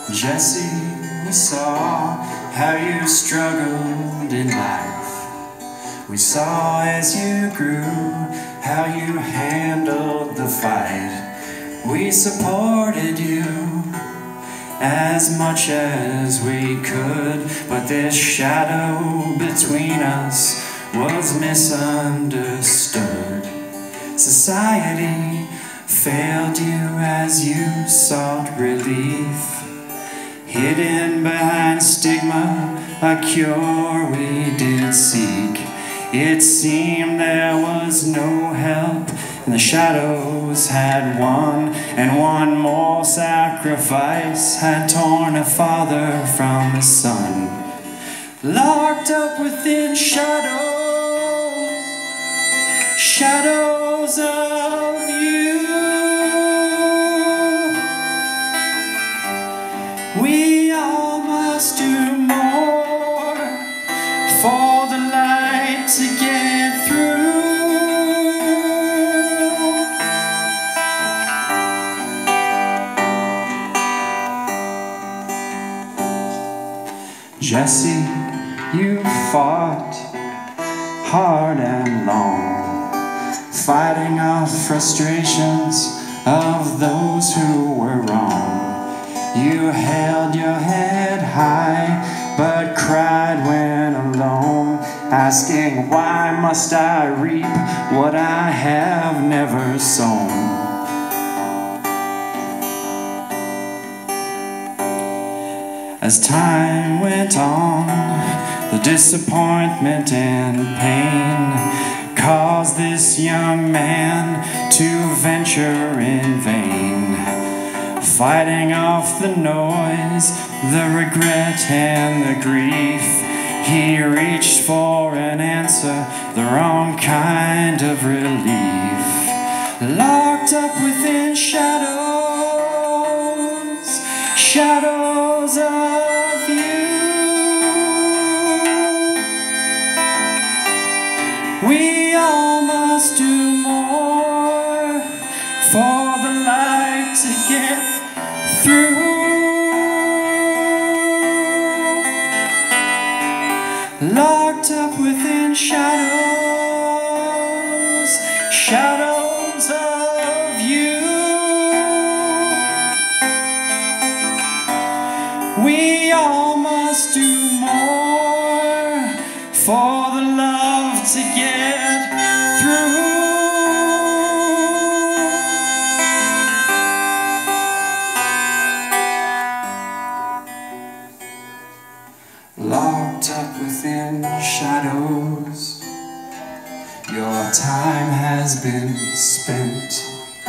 Jesse, we saw how you struggled in life. We saw as you grew how you handled the fight. We supported you as much as we could, but this shadow between us was misunderstood. Society failed you as you sought relief. Hidden behind stigma, a cure we did seek. It seemed there was no help, and the shadows had won, and one more sacrifice had torn a father from his son. Locked up within shadows, shadows of you. We all must do more for the light to get through. Jesse, you fought hard and long, fighting off frustrations of those who were wrong. You held your head high, but cried when alone, asking, why must I reap what I have never sown? As time went on, the disappointment and pain caused this young man to venture in vain, fighting off the noise, the regret and the grief. He reached for an answer, the wrong kind of relief. Locked up within shadows, shadows of you. We all must do more for the light to get through. Locked up within shadows, shadows of you. We all must do more for the love to get through. Locked up within shadows, your time has been spent.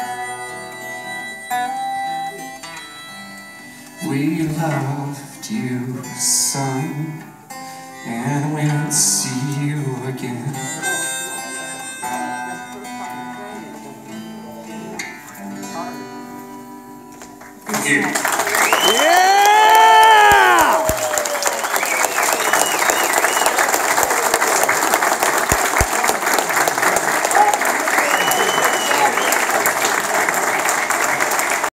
We loved you, son, and we'll see you again. Thank you.